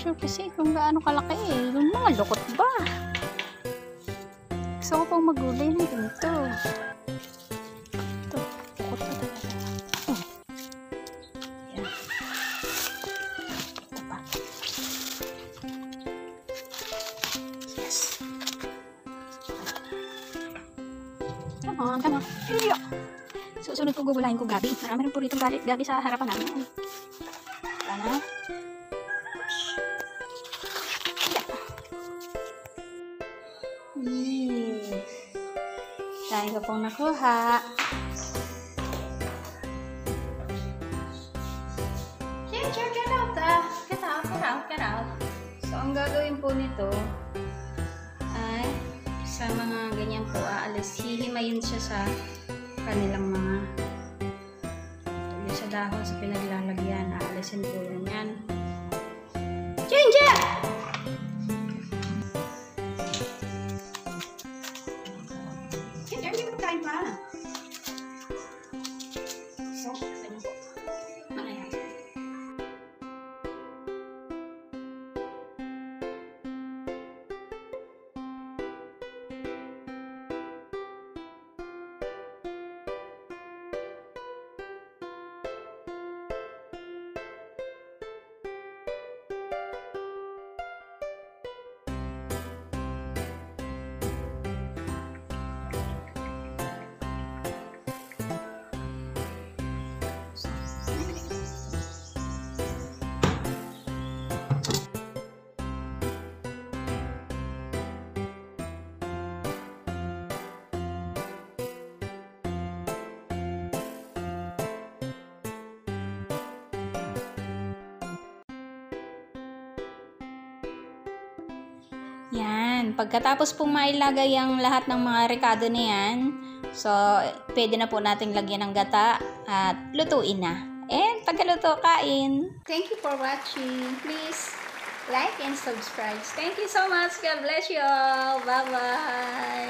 sure kasi kung gaano kalaki eh. Yung mga lukot ba? Gusto ko pang magulay ng ganito. Ito, lukot pa talaga. Oh. Yan. Ito pa. Yes. Come on, come on. Iyo! Susunod ko gugulayin ko gabi. Marami rin po rito gabi sa harapan namin. Sana. Dahil ko pong nakuha. Ginger, get out! Get out, get out, get out. So, ang gagawin po nito ay sa mga ganyan po, hihimayin siya sa kanilang mga sa dahon sa pinaglalagyan. Aalisin po yan. Ginger! Ginger, hindi mo kain pa. So, ganyan po. Mga yan. Yan. Pagkatapos pong mailagay ang lahat ng mga rekado na yan, so, pwede na po nating lagyan ng gata at lutuin na. And pagkaluto, kain. Thank you for watching. Please like and subscribe. Thank you so much. God bless you all. Bye-bye.